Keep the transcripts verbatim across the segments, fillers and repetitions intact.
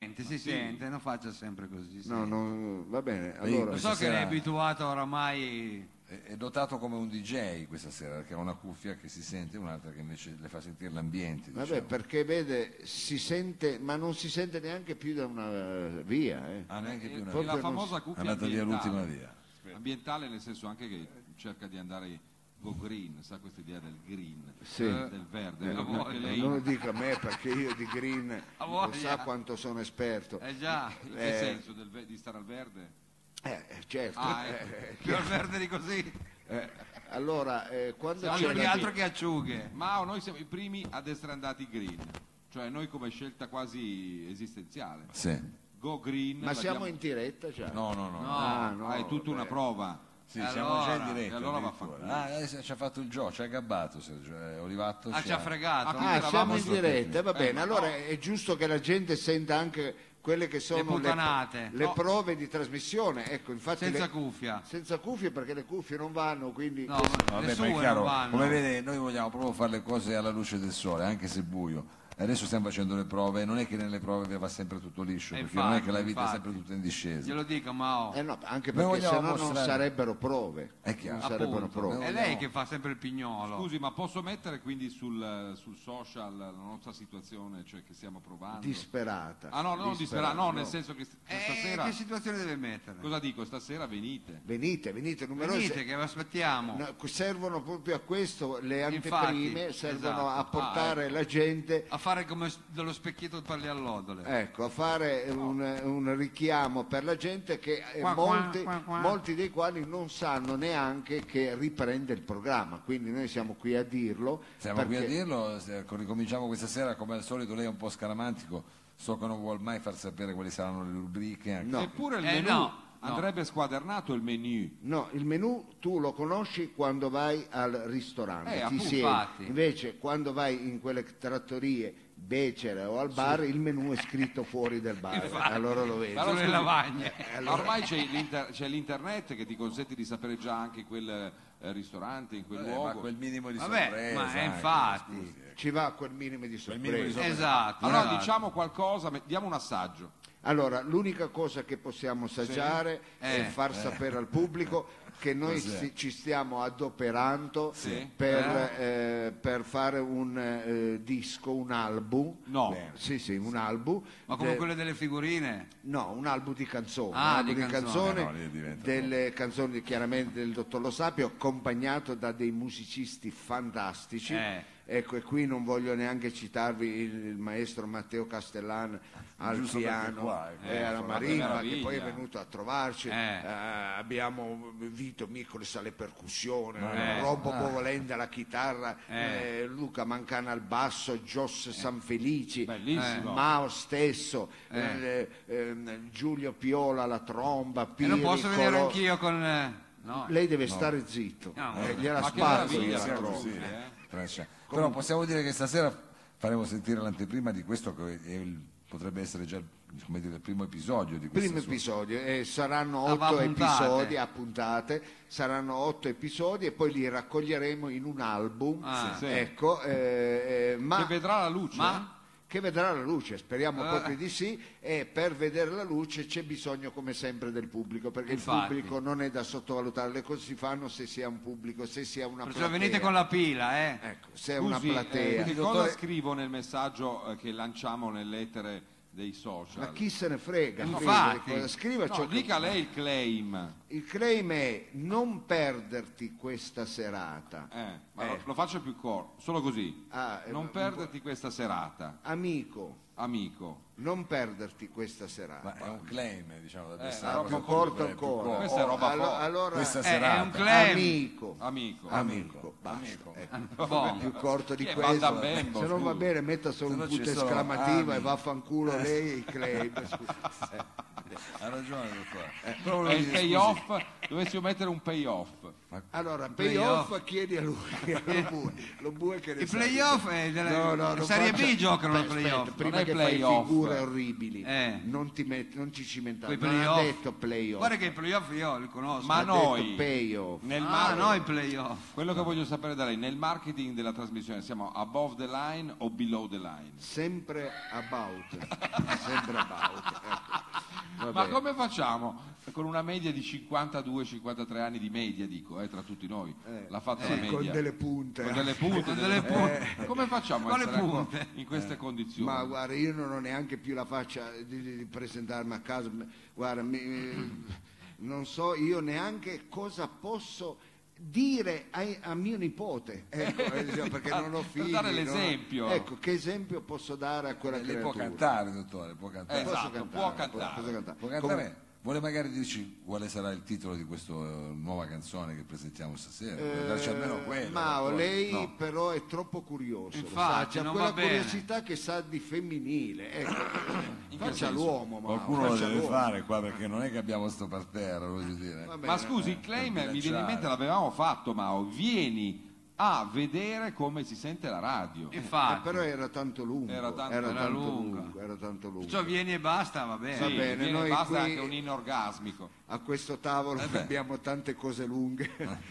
Si sente, non faccia sempre così. No, no, va bene. Allora, lo so che sera... lei è abituato oramai. È dotato come un D J questa sera, perché ha una cuffia che si sente e un'altra che invece le fa sentire l'ambiente. Vabbè, diciamo. perché vede, si sente, ma non si sente neanche più da una via. Eh. Ah, neanche più una È via. la famosa cuffia è andata via ambientale. l'ultima via. Ambientale nel senso anche che cerca di andare go green, sa questa idea del green, Sì. eh, del verde. Eh, perché no, lei... non lo dica a me perché io di green A non voglia. sa quanto sono esperto. Eh già, In che Eh, senso? Del ve- di stare al verde? Eh, certo. Ah, ecco. Eh, più al verde di così. eh, allora, eh, quando Siamo c'è Altro che, la- altro che acciughe. Ma noi siamo i primi ad essere andati green, cioè noi come scelta quasi esistenziale. Sì. Go green. Ma siamo l'abbiamo- in diretta già? No, no, no. No. Ah, no, Ah, è tutta una vabbè. prova. Sì, E siamo allora? già in diretta. E allora addirittura. vaffanculo. Ah, adesso ci ha fatto il gioco, ci ha gabbato Sergio eh, Olivato. Ah, ci ha fregato. Ah, Ah, eravamo siamo in su- diretta, va Eh, bene. ma Allora no. è giusto che la gente senta anche quelle che sono le, puttanate. le No. prove di trasmissione. Ecco, infatti Senza le- cuffia. senza cuffie perché le cuffie non vanno, quindi No, questo- ma le Vabbè, sue poi è chiaro, non vanno. come vede noi vogliamo proprio fare le cose alla luce del sole, anche se è buio. Adesso stiamo facendo le prove, non è che nelle prove va sempre tutto liscio, Eh, perché infatti, non è che la vita infatti. è sempre tutta in discesa. Glielo dico, Mao. eh no, anche Noi perché se vogliamo no non mostrare- sarebbero prove. È chiaro. Non sarebbero Appunto. prove. È lei che fa sempre il pignolo. Scusi, ma posso mettere quindi sul, sul social la nostra situazione, cioè che stiamo provando? Disperata. Ah no, non disperata, no, nel senso che st- Eh, stasera... che situazione deve mettere? Cosa dico? Stasera venite. Venite, venite, numerosi. Venite che vi aspettiamo. No, servono proprio a questo le Infatti, anteprime, servono esatto. a portare Ah, ecco. la gente, A fare come s- dello specchietto per le allodole. ecco, a fare un, un richiamo per la gente che eh, Qua, qua, molti, qua, qua. molti dei quali non sanno neanche che riprende il programma, quindi noi siamo qui a dirlo. Siamo qui a perché- dirlo, se- ricominciamo questa sera, come al solito lei è un po' scaramantico, so che non vuol mai far sapere quali saranno le rubriche. Anche. No. Eppure il Eh, menù no, no. andrebbe squadernato il menù. No, il menù tu lo conosci quando vai al ristorante, Eh, ti appunto, siedi. infatti. Invece quando vai in quelle trattorie becere o al bar il menù è scritto fuori del bar, Infatti. allora lo vedi. Allora, Sulle scusi, lavagne. Ma ormai c'è, l'inter- c'è l'internet che ti consente di sapere già anche in quel eh, ristorante, in quel Vabbè, luogo. ma quel minimo di Vabbè, sorpresa. ma è anche, infatti. scusi, eh. Ci va quel minimo di sorpresa. minimo di sorpresa. Esatto. Allora esatto. diciamo qualcosa, met- diamo un assaggio. Allora, l'unica cosa che possiamo assaggiare è Eh. far sapere al pubblico che noi Cos'è? si- ci stiamo adoperando Sì. per, eh, per fare un eh, disco, un album. No. Bene. Sì, sì, un album. Ma come de- quelle delle figurine? No, un album di canzoni, Ah, un album di di canzoni. canzoni, Eh no, lì diventa delle canzoni chiaramente del dottor Lo Sapio, accompagnato da dei musicisti fantastici. Eh. Ecco, e qui non voglio neanche citarvi il, il maestro Matteo Castellan al Giusto perché piano qua, e eh, alla fa una marimba, meraviglia. che poi è venuto a trovarci. Eh. Eh, abbiamo Vito Micolis alle percussioni, Eh. Robbo Ah. Povolenda alla chitarra, Eh. eh, Luca Mancana al basso, Jos Sanfelici, Bellissimo. eh, Mao stesso, Eh. eh, ehm, Giulio Piola alla tromba, E Piri, non posso venire Colo- anch'io con... eh, No. Lei deve stare zitto, No. eh, gliela Ma che spazzo meraviglia, la Sia tromba. così, eh. Trascia. Però possiamo dire che stasera faremo sentire l'anteprima di questo che è il- potrebbe essere già il, come dire, il primo episodio di questa Primo sua- episodio, eh, saranno Ah, va a otto puntate. episodi a puntate, saranno otto episodi e poi li raccoglieremo in un album, Ah. Sì. ecco, eh, eh, ma Che vedrà la luce. Ma? che vedrà la luce, speriamo Eh. proprio di sì, e per vedere la luce c'è bisogno come sempre del pubblico, perché Infatti. il pubblico non è da sottovalutare, le cose si fanno se si ha un pubblico, se si ha una Perciò platea. venite con la pila, eh. Ecco, se è una Scusi, eh, platea. che Dottore- cosa scrivo nel messaggio eh, che lanciamo nell'etere dei social? Ma chi se ne frega? Infatti. Scriva, cosa- scriva No, ciò che- dica lei il claim. Il claim è non perderti questa serata. Eh, ma Eh. Lo, lo faccio più corto, solo così. Ah, eh, non un perderti questa serata, Amico, amico. non perderti questa serata. Ma è un claim, diciamo, da Eh, destare, una roba più corto corto, più ancora. corto. Questa è roba allo- forte. allora, Questa Eh, serata. è un claim. amico, Amico. amico, basta. Amico. Ecco. Boh. Più corto di Chi è questo. Van Damme Bembo, Se non va scusi? bene metta solo Se un no punto ci sono esclamativo e amici. vaffanculo lei e il claim. scusa. niente. Ha ragione, dottore. Eh, Però E il volevo dire, payoff, dovessimo mettere un payoff. Allora, playoff. payoff chiedi a lui, lo bue, lo bue che ne I sa. playoff è della No, no, in non Serie faccia- B giocano i Aspetta, playoff. aspetta, prima Non è che fai playoff. figure orribili, Eh. non, ti metti, non ci cimentare. Quei Non ha playoff. detto playoff. Guarda che i playoff io li conosco. Ma ha noi- detto payoff. Nel ah, mar- no, i playoff. Quello che voglio sapere da lei, nel marketing della trasmissione siamo above the line o below the line? Sempre about. Sempre about. Ecco. Va Ma bene. come facciamo? Con una media di cinquantadue cinquantatré anni di media, dico, eh, tra tutti noi. Eh, L'ha fatta sì, la media. con delle punte. Con delle punte. Con delle- delle punte. Eh, come facciamo a Con le essere ancora punte. in queste condizioni? Ma guarda, io non ho neanche più la faccia di, di- di presentarmi a casa. Guarda, mi- non so io neanche cosa posso dire ai- a mio nipote, ecco, eh, diciamo, perché non ho Per figli. dare non ho- l'esempio. Ecco, che esempio posso dare a quella lei può creatura? cantare, dottore, può cantare. Eh, Posso Esatto, cantare, può posso- cantare. posso cantare. Può cantare? Vuole magari dirci quale sarà il titolo di questa nuova canzone che presentiamo stasera? Per darci almeno quello. Ma dottore. lei No. però è troppo curioso, lo Infatti, sa, c'ha non quella va bene. curiosità che sa di femminile, ecco. Faccia l'uomo, ma Qualcuno lo faccia deve l'uomo. fare qua perché non è che abbiamo sto parterra, voglio dire. Va bene. Ma scusi, il claim per mi viene in mente, bilanciare. l'avevamo fatto, Mao. Vieni a vedere come si sente la radio. Eh, Infatti. però era tanto lungo, Era tanto- era era tanto lunga. lungo, era tanto lungo. Cioè vieni e basta, va bene. Va Sì, bene, viene, noi basta qui- anche un inorgasmico. A questo tavolo Eh beh. abbiamo tante cose lunghe,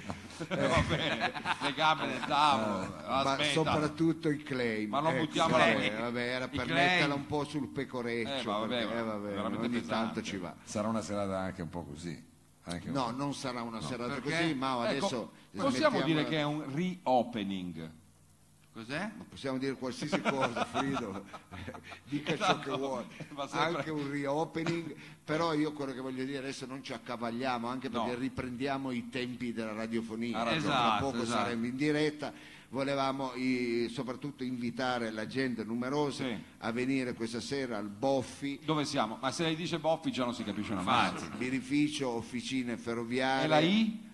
Eh, va bene, le gambe del tavolo. Eh, ma Aspetta. soprattutto il claim. Ma non Ecco, buttiamola vabbè, qui. vabbè, era per Il claim. metterla un po' sul pecoreccio, Eh, ma vabbè, perché, eh, vabbè, veramente ogni pesante. tanto ci va. Sarà una serata anche un po' così. Anche un No, po'. non sarà una serata Perché? così, ma Ecco, adesso possiamo smettiamola- dire che è un reopening. Cos'è? Possiamo dire qualsiasi cosa, Frido, dica ciò che vuole, va sempre- anche un reopening, però io quello che voglio dire adesso non ci accavagliamo, anche perché No. riprendiamo i tempi della radiofonia, Ha ragione. tra Esatto, poco esatto. saremo in diretta, volevamo i- soprattutto invitare la gente numerosa Sì. a venire questa sera al Boffi, Dove siamo? Ma se lei dice Boffi già non si capisce una mazza. birrificio officine ferroviarie E la I?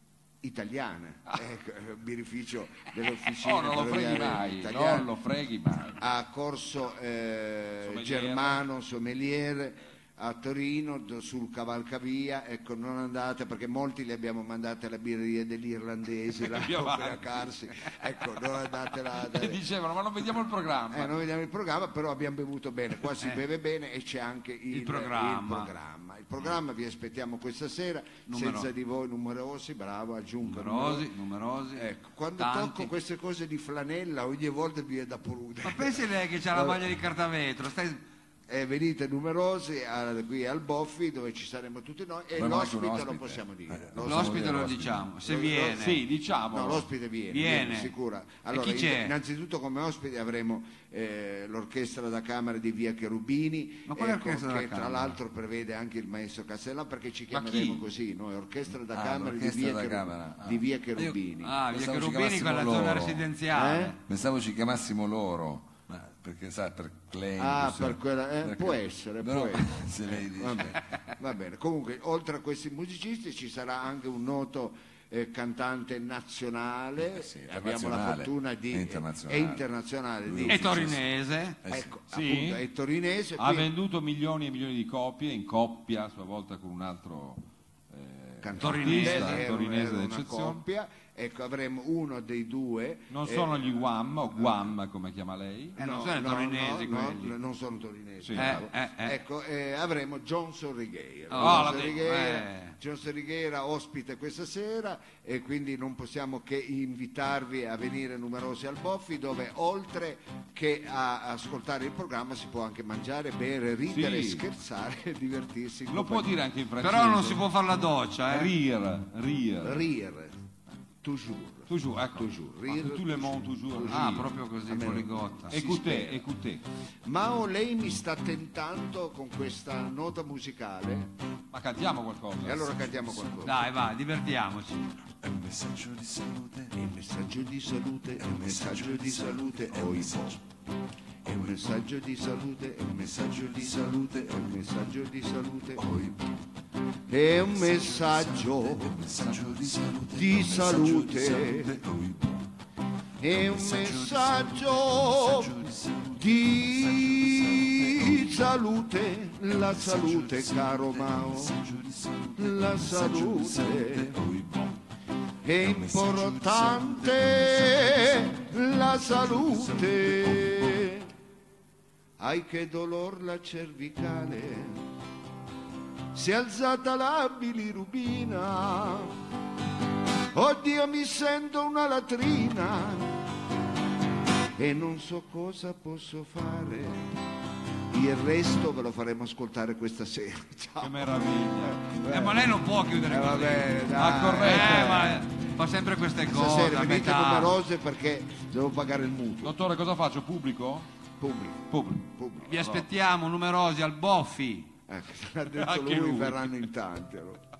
italiane, ecco, eh, birrificio delle officine Oh, non lo freghi ferroviarie mai, italiane. non lo freghi mai. A Corso eh, Sommeliere. Germano Sommeliere a Torino do- sul Cavalcavia, ecco, non andate perché molti li abbiamo mandati alla birreria degli irlandesi là Più per avanti. ubriacarsi, ecco, non andate là E dicevano, ma non vediamo il programma. eh, noi vediamo il programma, però abbiamo bevuto bene, qua si Eh. beve bene e c'è anche il, Il programma. il programma. Il programma vi aspettiamo questa sera, Numero- senza di voi numerosi, bravo, aggiungo Numerosi, numerosi. Ecco, quando tanti. tocco queste cose di flanella ogni volta mi è da poludere. Ma pensi lei che c'ha la maglia di carta vetro? Stai... Eh, venite numerosi al- qui al Boffi dove ci saremo tutti noi e Avremo anche un l'ospite lo ospite. possiamo dire. Eh, L'ospite- L'ospite lo l'ospite. diciamo, se Lo- viene. Sì, diciamo. No, l'ospite viene, Viene. sicura. Allora, chi c'è? innanzitutto come ospite avremo eh, l'orchestra da camera di Via Cherubini, Ma quale ecco, orchestra da che tra camera? l'altro prevede anche il maestro Castellan perché ci Ma chiameremo chi? così, noi orchestra da Ah, camera di l'orchestra Via, da Cheru- camera. Ah. di Via Cherubini. Ah, via Pensavo ci Cherubini, chiamassimo quella zona loro. residenziale. Eh? Pensavo ci chiamassimo loro, ma perché sa, per claim. Ah, così. per quella- eh, Perché- può essere, però, può essere. se lei dice. Va bene, va bene. Comunque, oltre a questi musicisti ci sarà anche un noto eh, cantante nazionale, Eh sì, abbiamo la internazionale. fortuna di È internazionale. è internazionale di, E torinese. Eh sì. ecco, Sì. appunto, è torinese, Ha qui- venduto milioni e milioni di copie, in coppia, a sua volta con un altro eh, cantante, Torinese, era- era torinese una d'eccezione. coppia, ecco, avremo uno dei due. Non eh, sono gli Guam o Guam come chiama lei. Eh, non no, sono i no, torinesi no, quelli. no, non sono torinesi. Sì. bravo. Eh, eh, eh. Ecco, eh, avremo John Sorrigheira. Oh, John la- Sorrigheira, eh. John Sorrigheira ospite questa sera e quindi non possiamo che invitarvi a venire numerosi al Boffi dove oltre che a ascoltare il programma si può anche mangiare, bere, ridere, Sì. scherzare e divertirsi. in Lo può compagnia. dire anche in francese. Però non si può fare la doccia, eh. Rire, rire. Rire, toujours. Toujours, ecco. Toujours, Ma rire, tout le monde, toujours. Ah, rire. proprio così, Almeno- poligotta. Écoutez, écoutez. Mao, lei mi sta tentando con questa nota musicale Ma cantiamo qualcosa. e allora cantiamo qualcosa. Dai, vai, divertiamoci. È un messaggio di salute. È un messaggio di salute, è un messaggio di salute, oibo. È un messaggio di salute, è un messaggio di salute, è un messaggio di salute, oibo. È un messaggio Messaggio di salute. di salute, Oibo. è un messaggio di salute, la salute caro Mao, la salute è importante, la salute. Ai che dolor la cervicale, si è alzata la bilirubina, oddio mi sento una latrina e non so cosa posso fare, il resto ve lo faremo ascoltare questa sera. Ciao. Che meraviglia. Eh, ma lei non può chiudere Eh, va così. bene, dai. Ah, corretto. Eh, ma fa sempre queste cose. Stasera a venite metà. come rose perché devo pagare il mutuo. Dottore, cosa faccio? Pubblico? Pubblico, Pubblico. pubblico. Vi aspettiamo numerosi al Boffi. Ecco, se l'ha detto Anche lui, lui. verranno in tanti allora.